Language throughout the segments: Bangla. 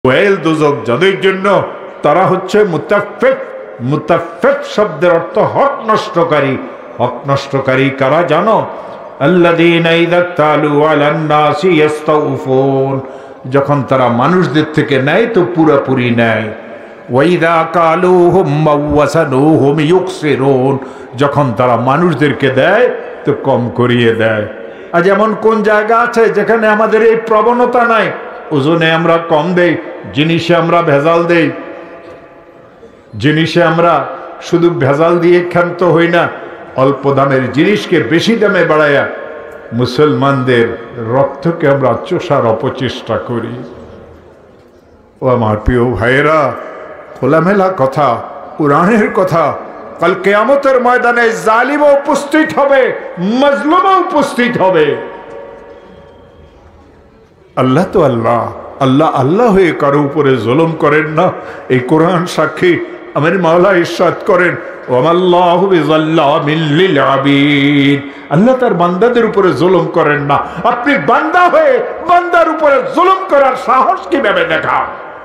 ওয়াইল দোজক যাদের জন্য, তারা হচ্ছে মুতাফফিফ। মুতাফফিফ শব্দের অর্থ হক নষ্টকারী। হক নষ্টকারী কারা জানো? আল্লাযীনা ইযা তালু আলান নাসি ইস্তাউফুন, যখন তারা মানুষদের থেকে নেয় তো পুরোপুরি নেয়। ওয়াইদা কালুহুম ওয়াসানুহুম ইউকসিরুন, যখন তারা মানুষদেরকে দেয় তো কম করিয়ে দেয়। আজ এমন কোন জায়গা আছে যেখানে আমাদের এই প্রবণতা নাই? ওজনে আমরা কম দেই, জিনিসে আমরা ভেজাল দেই। জিনিসে আমরা শুধু ভেজাল দিয়ে ক্ষান্ত হই না, অল্প দামের জিনিসকে বেশি দামে বাড়াইয়া মুসলমানদের রক্তকে আমরা চোষার অপচেষ্টা করি। ও আমার প্রিয় ভাইয়েরা, খোলামেলা কথা, কোরআনের কথা। কাল কিয়ামতের ময়দানে জালিমও উপস্থিত হবে, মাজলুমও উপস্থিত হবে। আল্লাহ তো আল্লাহ, আল্লাহ আল্লাহ হয়ে কারো উপরে জুলুম করেন না। এই কোরআন সাক্ষী। আমার মাওলা ইরশাদ করেন, ওয়ামাল্লাহু বিযাল্লামিল লিল আবিদ, আল্লাহ তার বান্দাদের উপরে জুলুম করেন না। আপনি বান্দা হয়ে বান্দার উপরে জুলুম করার সাহস কিভাবে দেখান?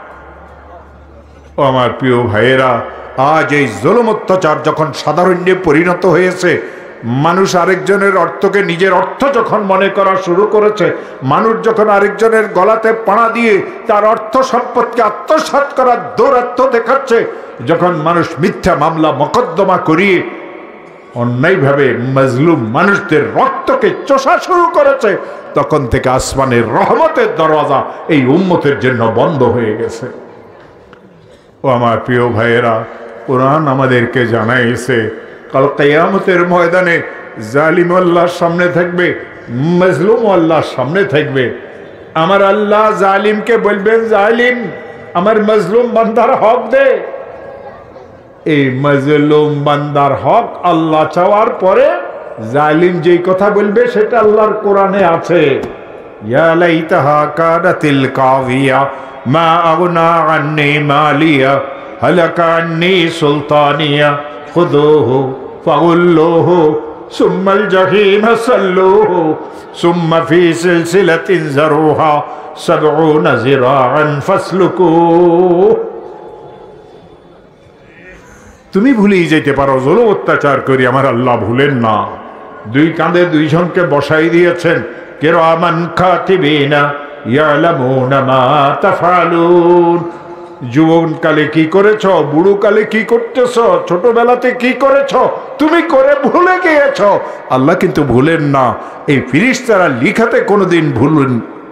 ও আমার প্রিয় ভাইয়েরা, আজ এই জুলুম অত্যাচার যখন সাধারণে পরিণত হয়েছে, মানুষ আরেকজনের অর্থকে নিজের অর্থ যখন মনে করা শুরু করেছে, মানুষ যখন আরেকজনের গলাতে পাড়া দিয়ে তার অর্থ সম্পদকে আত্মসাৎ করার দৌরাত্ম্য দেখাচ্ছে, যখন মানুষ মিথ্যা মামলা মোকদ্দমা করিয়ে অন্যায়ভাবে মাজলুম মানুষদের রক্তকে চোষা শুরু করেছে, তখন থেকে আসমানের রহমতের দরওয়াজা এই উম্মতের জন্য বন্ধ হয়ে গেছে। ও আমার প্রিয় ভাইয়েরা, কোরআন আমাদেরকে জানাইছে কাল কিয়ামতের ময়দানে জালিম আল্লাহর সামনে থাকবে, মাজলুম আল্লাহর সামনে থাকবে। আমার আল্লাহ জালিমকে বলবেন, জালিম আমার মাজলুম বান্দার হক দে। এই মাজলুম বান্দার হক আল্লাহ চাওয়ার পরে জালিম যেই কথা বলবে সেটা আল্লাহর কোরআনে আছে। ইয়া লাইতাহা কানাতিল কাযিয়া মা আগনা আন্নি মালিয়া হালাকা আন্নি সুলতানিয়া খুযুহু ফাগুল্লুহু সুম্মাল জাহিম সাল্লুহু সুম্মা ফি সিলসিলাতিন যারুহা ৭০ যিরাআন ফাসলুকুহু। তুমি ভুলেই যেতে পারো, জুলুম অত্যাচার করি, আমার আল্লাহ ভুলেন না। দুই কাঁধে দুইজনকে বসাই দিয়েছেন, কিরামান কাতিবিনা ইয়ালামুনা মা তাফআলুন। যৌবনকালে কি করেছ, বুড়োকালে কি করতেছ, ছোটবেলাতে কি করেছ, তুমি করে ভুলে গিয়েছ। আল্লাহ কিন্তু ভুলেন না। এই ফেরেশতারা লিখাতে কোনোদিন ভুলেন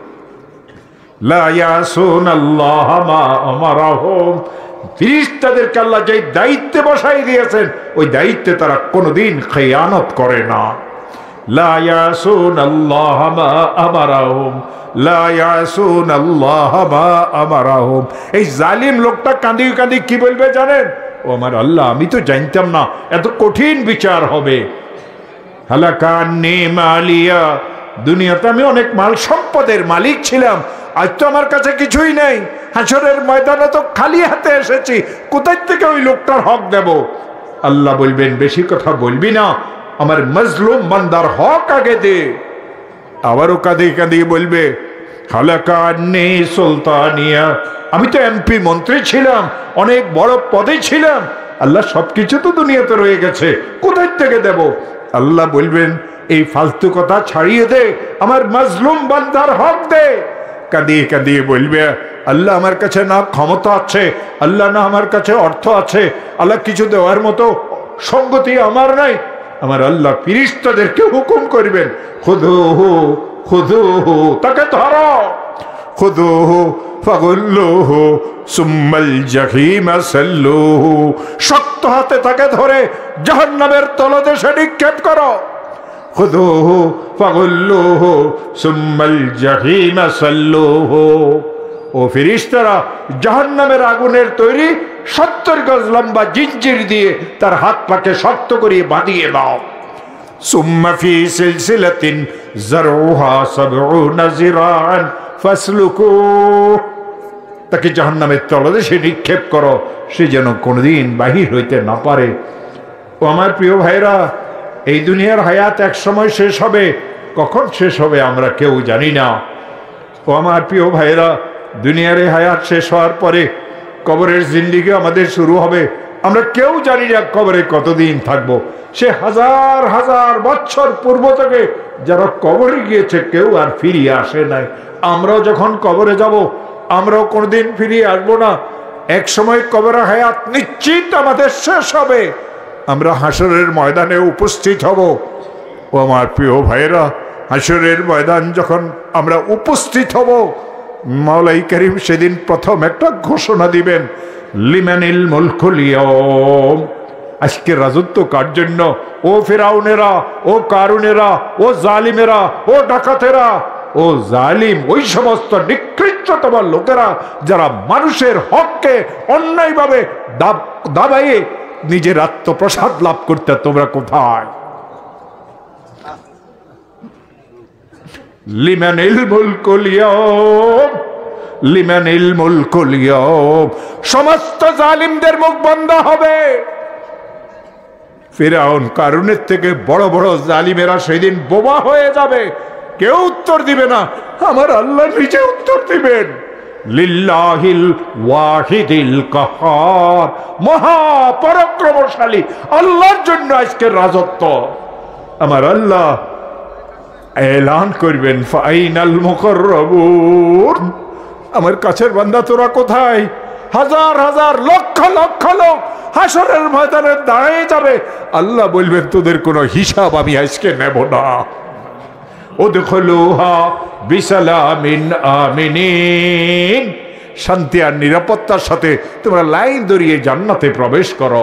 লা ইয়াসুনাল্লাহ মা আমারাহুম। ফেরেশতাদেরকে আল্লাহ যে দায়িত্বে বসাই দিয়েছেন, ওই দায়িত্বে তারা কোনোদিন খেয়ানত করে না। লা ইয়াসুনাল্লাহ মা আমারাহুম, লা ইয়াসুনাল্লাহ মা আমারাহুম। এই জালিম লোকটা কাঁদি কাঁদি কি বলবে জানেন? ও আমার আল্লাহ, আমি তো জানতাম না এত কঠিন বিচার হবে। হালাকা আন্নি মালিয়া, দুনিয়াতে আমি অনেক মাল সম্পদের মালিক ছিলাম, আজ তো আমার কাছে কিছুই নেই। হাসরের ময়দানে তো খালি হাতে এসেছি, কোথায় থেকে ওই লোকটার হক দেব? আল্লাহ বলবেন, বেশি কথা বলবি না, আমার মাজলুম বান্দার হক আগে দে। আবারও কাঁদিয়ে কাঁদিয়ে বলবে, হালাকা আন্নি সুলতানিয়া, আমি তো এমপি মন্ত্রী ছিলাম, অনেক বড় পদে ছিলাম, আল্লাহ সবকিছু তো দুনিয়াতে রয়ে গেছে, কোথায় থেকে দেব? আল্লাহ বলবেন, এই ফালতু কথা ছাড়িয়ে দে, আমার মাজলুম বান্দার হক দে। কাঁদিয়ে কাঁদিয়ে বলবে, আল্লাহ আমার কাছে না ক্ষমতা আছে, আল্লাহ না আমার কাছে অর্থ আছে, আল্লাহ কিছু দেওয়ার মতো সঙ্গতি আমার নাই। আমার আল্লাহ ফেরেশতাদেরকে হুকুম করবেন, খুযুহু খুযুহু, তাকে ধরো, খুযুহু ফাগুল্লুহু সুম্মাল জাহিম সাল্লুহু, শক্ত হাতে তাকে ধরে জাহান্নামের তলদেশে নিক্ষেপ করো। খুযুহু ফাগুল্লুহু সুম্মাল জাহিম সাল্লুহু। ও ফেরেশতারা জাহান্নামের আগুনের তৈরি ৭০ গজ লম্বা জিঞ্জির দিয়ে তার হাত পাকে শক্ত করে বাঁধিয়ে দাও। সুম্মা ফি সিলসিলাতিন যারউহা ৭০ যিরাআন ফাসলুকুহু, তাকে জাহান্নামের তলদেশে নিক্ষেপ করো, সে যেন কোনোদিন বাহির হইতে না পারে। ও আমার প্রিয় ভাইরা, এই দুনিয়ার হায়াত এক সময় শেষ হবে, কখন শেষ হবে আমরা কেউ জানি না। ও আমার প্রিয় ভাইরা, দুনিয়ার এই হায়াত শেষ হওয়ার পরে কবরের জিন্দেগি আমাদের শুরু হবে। আমরা কেউ জানি না কবরে কতদিন থাকবো। সে হাজার হাজার বছর পূর্ব থেকে যারা কবরে গিয়েছে কেউ আর ফিরিয়ে আসে নাই। আমরাও যখন কবরে যাব আমরাও কোনোদিন ফিরিয়ে আসবো না। এক সময় কবরে হায়াত নিশ্চিত আমাদের শেষ হবে, আমরা হাসরের ময়দানে উপস্থিত হব। ও আমার প্রিয় ভাইয়েরা, হাসরের ময়দান যখন আমরা উপস্থিত হব, মাওলাই করিম সেদিন প্রথম একটা ঘোষণা দিবেন, লিমানিল মুলকুল ইয়াউম। আজকে রাজত্ব কার জন্য? ও ফিরাউনেরা, ও কারুনেরা, ও জালিমেরা, ও ডাকাতেরা, ও জালিম ওই সমস্ত নিকৃষ্টতম লোকেরা যারা মানুষের হককে অন্যায়ভাবে দাবাইয়ে নিজের আত্মপ্রসাদ লাভ করতে, তোমরা কোথায়? লিমানিল মুলকুল ইয়াউম, লিমানিল মুলকুল ইয়াউম। সমস্ত জালিমদের মুখ বন্ধ হবে। ফিরাউন কারুনের থেকে বড় বড় জালিমেরা সেদিন বোবা হয়ে যাবে, কেউ উত্তর দিবে না। আমার আল্লাহ নিজে উত্তর দিবেন। লিল্লাহিল ওয়াহিদিল কাহার, মহাপরাক্রমশালী আল্লাহর জন্য আজকের রাজত্ব। আমার আল্লাহ এলান করবেন, ফাইনাল মুকাররাবুন। আমার কাছের বান্দা তোরা কোথায়? হাজার হাজার লক্ষ লক্ষ লোক হাসরের ময়দানে দাঁড়িয়ে যাবে। আল্লাহ বলবেন তোদের কোনো হিসাব আমি আজকে নেব না। উদখুলুহা বিসালামিন আমিনিন। শান্তি আর নিরাপত্তার সাথে তোমরা লাইন ধরিয়ে জান্নাতে প্রবেশ করো।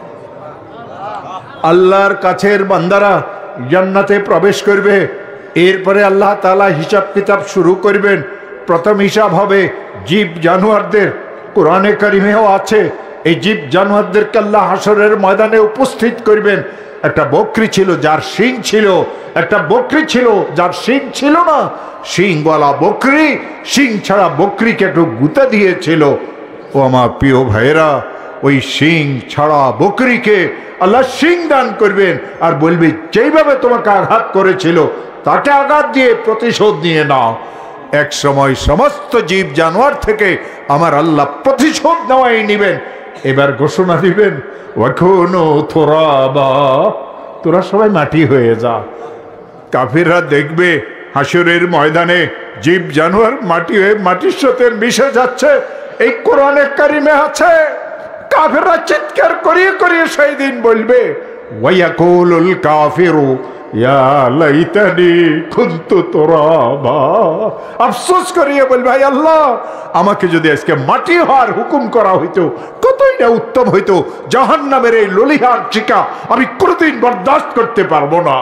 আল্লাহর কাছের বান্দারা জান্নাতে প্রবেশ করবে। এরপরে আল্লাহ তাআলা হিসাব কিতাব শুরু করবেন। প্রথম হিসাব হবে জীব জানোয়ারদের। কোরআনে কারিমেও আছে এই জীব জানোয়ারদেরকে আল্লাহ হাসরের ময়দানে উপস্থিত করবেন। একটা বকরি ছিল যার শিং ছিল, একটা বকরি ছিল যার শিং ছিল না। শিংওয়ালা বকরি শিং ছাড়া বকরিকে একটু গুঁতে দিয়েছিল। ও আমার প্রিয় ভাইয়েরা, ওই শিং ছাড়া বকরিকে আল্লাহ শিং দান করবেন আর বলবে যেইভাবে তোমাকে আঘাত করেছিল তাকে আঘাত দিয়ে প্রতিশোধ নিয়ে নাও। এক সময় সমস্ত জীব জানোয়ার থেকে আমার আল্লাহ প্রতিশোধ নেওয়াই নিবেন। এবার ঘোষণা দিবেন, ওয়াকুনু তুরাবা, তোরা সবাই মাটি হয়ে যা। কাফিররা দেখবে হাসরের ময়দানে জীব জানোয়ার মাটি হয়ে মাটির সাথে মিশে যাচ্ছে। এই কোরআনে কারিমে আছে। কাফিররা চিৎকার করিয়ে করিয়ে সেই দিন বলবে, ওয়ায়াকুলুল কাফিরু ইয়া লাইতানি কুনতু তুরাবা। আফসোস করিয়ে বলবে, হায় আল্লাহ, আমাকে যদি আজকে মাটি হওয়ার হুকুম করা হইতো কতই না উত্তম হইতো। জাহান্নামের এই ললিহার চিকা আমি কোনোদিন বরদাস্ত করতে পারবো না।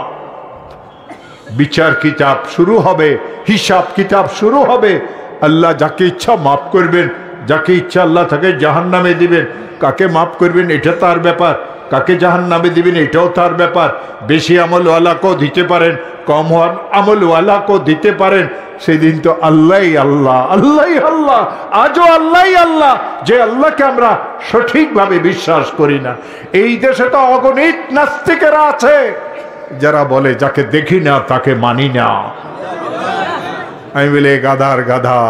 বিচার কিতাব শুরু হবে, হিসাব কিতাব শুরু হবে। আল্লাহ যাকে ইচ্ছা মাফ করবেন, যাকে ইচ্ছা আল্লাহ তাকে জাহান্নামে দিবেন। কাকে মাফ করবেন এটা তার ব্যাপার, কাকে জাহান্নামে দিবেন এটাও তার ব্যাপার। বেশি আমলওয়ালাকেও দিতে পারেন, কম আমলওয়ালাকেও দিতে পারেন। সেদিন তো আল্লাহ আল্লাহ, আল্লাহ আল্লাহ, আজও আল্লাহ আল্লাহ, যে আল্লাহকে আমরা সঠিকভাবে বিশ্বাস করি না। এই দেশে তো অগণিত নাস্তিকেরা আছে যারা বলে যাকে দেখি না তাকে মানি না। আমি বলে গাধার গাধা,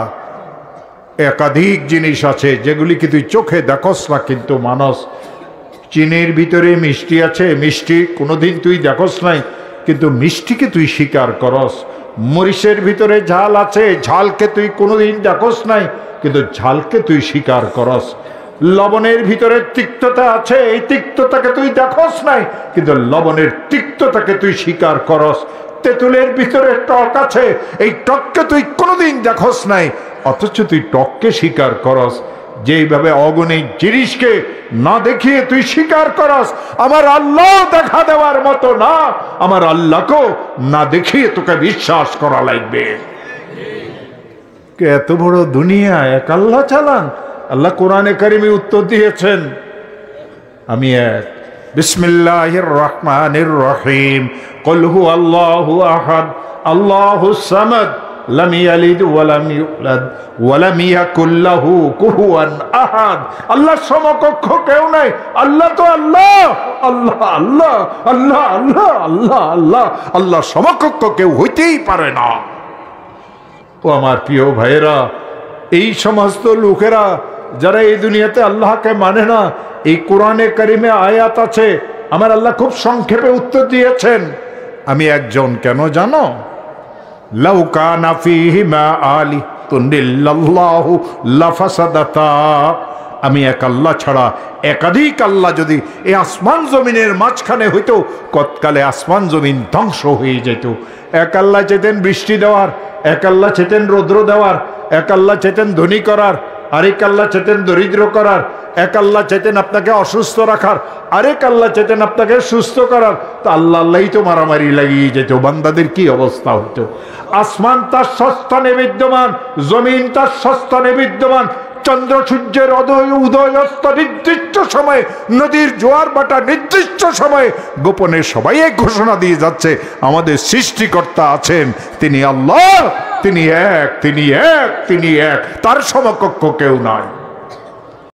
একাধিক জিনিস আছে যেগুলিকে তুই চোখে দেখস না কিন্তু মানস। চিনির ভিতরে মিষ্টি আছে, মিষ্টি কোনোদিন তুই দেখস নাই কিন্তু মিষ্টিকে তুই স্বীকার করস। মরিচের ভিতরে ঝাল আছে, ঝালকে তুই কোনোদিন দেখস নাই কিন্তু ঝালকে তুই স্বীকার করস। লবণের ভিতরে তিক্ততা আছে, এই তিক্ততাকে তুই দেখস নাই কিন্তু লবণের তিক্ততাকে তুই স্বীকার করস। তেঁতুলের ভিতরে টক আছে, এই টককে তুই কোনোদিন দেখস নাই অথচ তুই টককে স্বীকার করস। যেইভাবে অগণিত জিনিসকে না দেখিয়ে তুই স্বীকার করস, আমার আল্লাহ দেখা দেওয়ার মতো না, আমার আল্লাহকেও না দেখিয়ে তোকে বিশ্বাস করা লাগবে। এত বড় দুনিয়া এক আল্লাহ চালান। আল্লাহ কোরআনে কারিমে উত্তর দিয়েছেন, আমি এক। বিসমিল্লাহির রহমানির রহিম। কুল হুয়াল্লাহু আহাদ আল্লাহুস সামাদ লাম ইয়ালিদ ওয়া লাম ইউলাদ ওয়া লাম ইয়াকুল লাহু কুফুয়ান আহাদ। আল্লাহর সমকক্ষ কেউ নাই। আল্লাহ তো আল্লাহ, আল্লাহ আল্লাহ, আল্লাহ আল্লাহ, আল্লাহ আল্লাহ, আল্লাহর সমকক্ষ কেউ হইতেই পারে না। ও আমার প্রিয় ভাইয়েরা, এই সমস্ত লোকেরা যারা এই দুনিয়াতে আল্লাহকে মানে না, এই কোরআনে কারিমে আয়াত আছে, আমার আল্লাহ খুব সংক্ষেপে উত্তর দিয়েছেন। আমি একজন কেন জানো? লাউ কানা ফীহিমা আলিহাতুন ইল্লাল্লাহু লাফাসাদাতা। আমি এক আল্লাহ ছাড়া একাধিক আল্লাহ যদি এই আসমান জমিনের মাঝখানে হইতো, কতকালে আসমান জমিন ধ্বংস হয়ে যেত। এক আল্লাহ চেতেন বৃষ্টি দেওয়ার, এক আল্লাহ চেতেন রৌদ্র দেওয়ার, এক আল্লাহ চেতেন ধনী করার, আরেক আল্লাহ চেতেন দরিদ্র করার, এক আল্লাহ চেতেন আপনাকে অসুস্থ রাখার, আরেক আল্লাহ চেতেন আপনাকে সুস্থ করার। তো আল্লাহ আল্লাহই তো মারামারি লাগিয়ে যেত, বান্দাদের কি অবস্থা হতো। আসমান তার স্বস্থানে বিদ্যমান, জমিন তার স্বস্থানে বিদ্যমান, চন্দ্র সূর্যের উদয় অস্ত নির্দিষ্ট সময়ে, নদীর জোয়ার বাটা নির্দিষ্ট সময়ে, গোপনে সবাই এক ঘোষণা দিয়ে যাচ্ছে আমাদের সৃষ্টিকর্তা আছেন, তিনি আল্লাহ, তিনি এক, তিনি এক, তিনি এক, তার সমকক্ষ কেউ নাই।